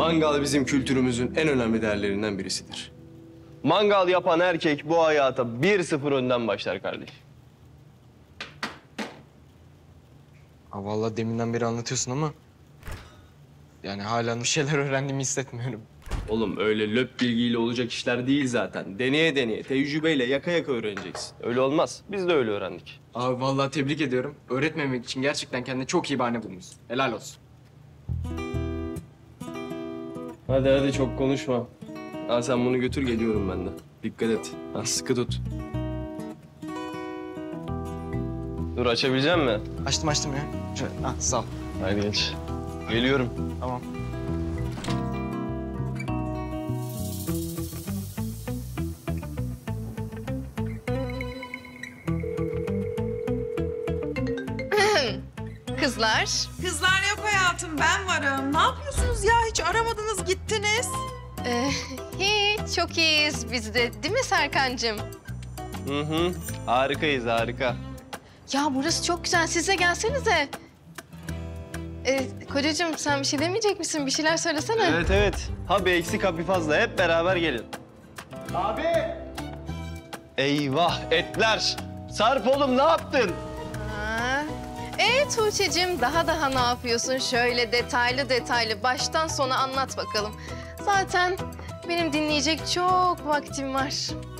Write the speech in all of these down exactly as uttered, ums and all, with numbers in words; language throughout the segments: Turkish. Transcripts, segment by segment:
Mangal bizim kültürümüzün en önemli değerlerinden birisidir. Mangal yapan erkek bu hayata bir sıfır önden başlar kardeş. Ha, vallahi deminden beri anlatıyorsun ama... yani hala bir şeyler öğrendiğimi hissetmiyorum. Oğlum öyle löp bilgiyle olacak işler değil zaten. Deneye deneye, tecrübeyle yaka yaka öğreneceksin. Öyle olmaz. Biz de öyle öğrendik. Abi vallahi tebrik ediyorum. Öğretmemek için gerçekten kendine çok iyi bahane bulmuşsun. Helal olsun. Hadi hadi çok konuşma. Al sen bunu götür, geliyorum ben de. Dikkat et. Ha, sıkı tut. Dur, açabilecek misin? Açtım açtım ya. Şöyle, ha, sağ ol. Hadi geç. Geliyorum. Tamam. Kızlar. Kızlar yok hayatım, ben varım. Ne yapıyorsunuz ya? Hiç aramadınız, gittiniz. Ee, hiç, çok iyiyiz biz de. Değil mi Serkancığım? Hı hı. Harikayız, harika. Ya burası çok güzel. Siz de gelsenize. Ee, kocacığım sen bir şey demeyecek misin? Bir şeyler söylesene. Evet, evet. Ha bir eksik, ha bir fazla. Hep beraber gelin. Abi! Eyvah, etler! Sarp oğlum, ne yaptın? Ha. Ee Tuğçe'cim, daha daha ne yapıyorsun? Şöyle detaylı detaylı baştan sona anlat bakalım. Zaten benim dinleyecek çok vaktim var.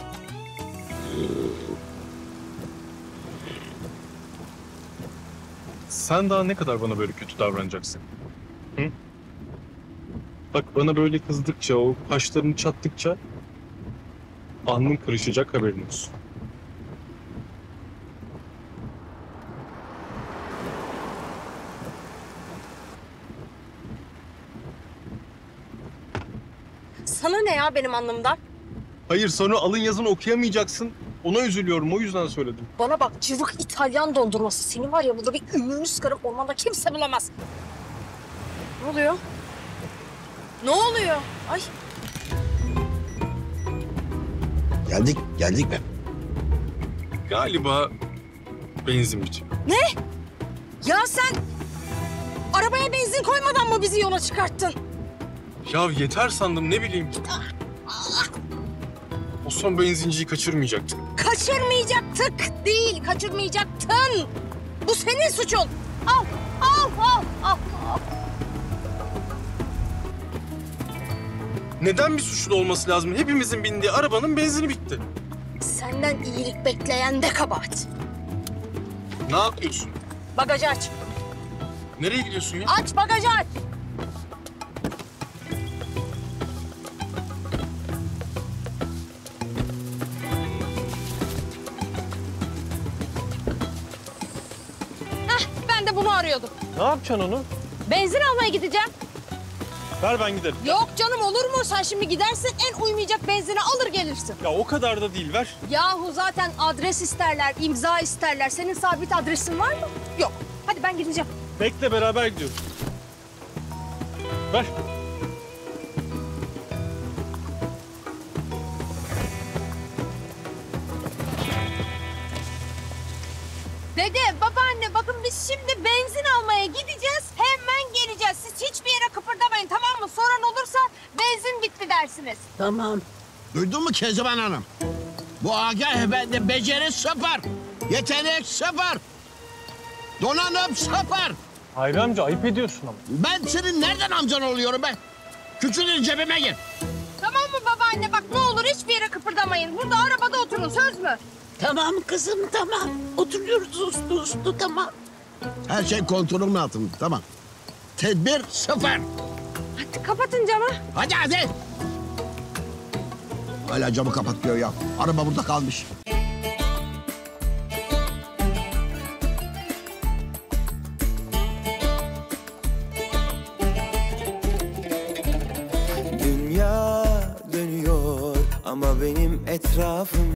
Sen daha ne kadar bana böyle kötü davranacaksın? Hı? Bak bana böyle kızdıkça, o kaşlarını çattıkça alnın kırışacak, haberin olsun. Sana ne ya benim anlamda? Hayır, sonra alın yazını okuyamayacaksın. Ona üzülüyorum, o yüzden söyledim. Bana bak cıvık İtalyan dondurması. Senin var ya burada bir ümrünü sıkarım, ormanda kimse bulamaz. Ne oluyor? Ne oluyor? Ay. Geldik, geldik mi? Galiba benzin bitiyor. Ne? Ya sen arabaya benzin koymadan mı bizi yola çıkarttın? Ya yeter sandım, ne bileyim. O son benzinciyi kaçırmayacaktık. Kaçırmayacaktık değil, kaçırmayacaktın. Bu senin suçun. Al, al, al, al, al. Neden bir suçlu olması lazım? Hepimizin bindiği arabanın benzini bitti. Senden iyilik bekleyen de kabahat. Ne yapıyorsun? Bagajı aç. Nereye gidiyorsun ya? Aç bagajı aç. Heh, ben de bunu arıyordum. Ne yapacaksın onu? Benzin almaya gideceğim. Ver ben giderim. Yok canım, olur mu? Sen şimdi gidersin, en uymayacak benzini alır gelirsin. Ya o kadar da değil, ver. Yahu zaten adres isterler, imza isterler. Senin sabit adresin var mı? Yok. Hadi ben gideceğim. Bekle, beraber gidiyoruz. Ver. Dede, babaanne bakın biz şimdi benzin almaya gideceğiz. Hemen geleceğiz. Siz hiçbir yere kıpırdamayın, tamam mı? Soran olursa benzin bitti dersiniz. Tamam. Duydun mu Kezban Hanım? Bu Agah Efendi beceri sıfır. Yetenek sıfır. Donanım sıfır. Hayri amca, ayıp ediyorsun ama. Ben senin nereden amcan oluyorum be? Küçülün cebime gir. Tamam mı babaanne? Bak ne olur hiçbir yere kıpırdamayın. Burada arabada oturun, söz mü? Tamam kızım, tamam. Oturuyoruz uslu uslu, tamam. Her şey kontrolümün altında, tamam. Tedbir sıfır. Hadi kapatın camı. Hadi hadi. Hala camı kapatmıyor ya. Araba burada kalmış. Dünya dönüyor ama benim etrafım